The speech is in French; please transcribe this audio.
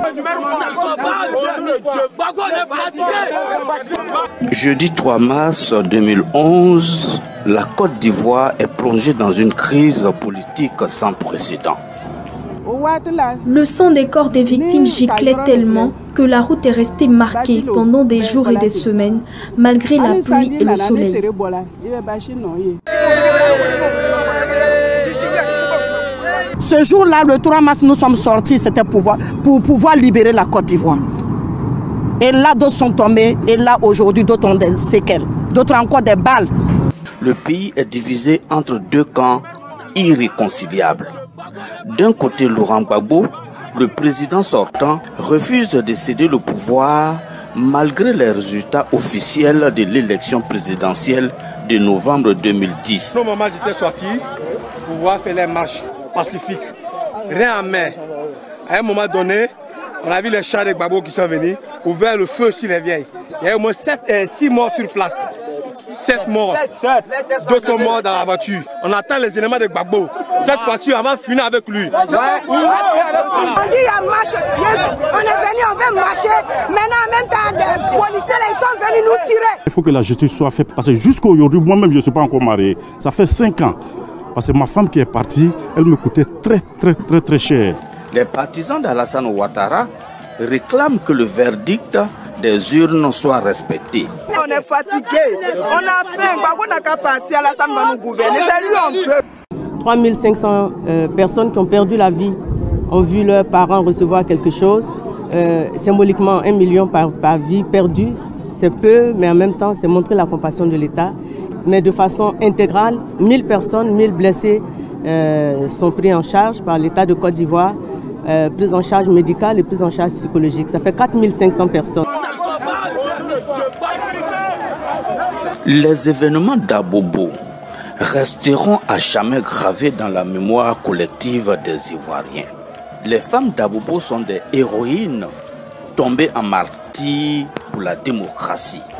Jeudi 3 mars 2011, la Côte d'Ivoire est plongée dans une crise politique sans précédent. Le sang des corps des victimes giclait tellement que la route est restée marquée pendant des jours et des semaines, malgré la pluie et le soleil. Ce jour-là, le 3 mars, nous sommes sortis, c'était pour pouvoir libérer la Côte d'Ivoire. Et là, d'autres sont tombés, et là, aujourd'hui, d'autres ont des séquelles, d'autres encore des balles. Le pays est divisé entre deux camps irréconciliables. D'un côté, Laurent Gbagbo, le président sortant, refuse de céder le pouvoir malgré les résultats officiels de l'élection présidentielle de novembre 2010. Au moment où j'étais sorti, pour pouvoir faire les marches pacifiques, rien en main. À un moment donné, on a vu les chars de Gbagbo qui sont venus, ouvert le feu sur les vieilles. Il y a au moins 6 morts sur place. 7 morts. D'autres morts dans la voiture. On attend les éléments de Gbagbo. Cette fois-ci, on va finir avec lui. On dit il y a marche. On est venu, on veut marcher. Maintenant, en même temps, les policiers, ils sont venus nous tirer. Il faut que la justice soit faite. Parce que jusqu'à aujourd'hui, moi-même, je ne suis pas encore marié. Ça fait 5 ans. Parce que ma femme qui est partie, elle me coûtait très cher. Les partisans d'Alassane Ouattara réclament que le verdict des urnes soit respecté. On est fatigué, on a faim, Gbagbo n'a qu'à partir, Alassane va nous gouverner, c'est lui on veut. 3500 personnes qui ont perdu la vie ont vu leurs parents recevoir quelque chose. Symboliquement, 1 million par vie perdue, c'est peu, mais en même temps, c'est montrer la compassion de l'État. Mais de façon intégrale, 1000 personnes, 1000 blessés sont pris en charge par l'État de Côte d'Ivoire. Prise en charge médicale et prise en charge psychologique. Ça fait 4500 personnes. Les événements d'Abobo resteront à jamais gravés dans la mémoire collective des Ivoiriens. Les femmes d'Abobo sont des héroïnes tombées en martyrs pour la démocratie.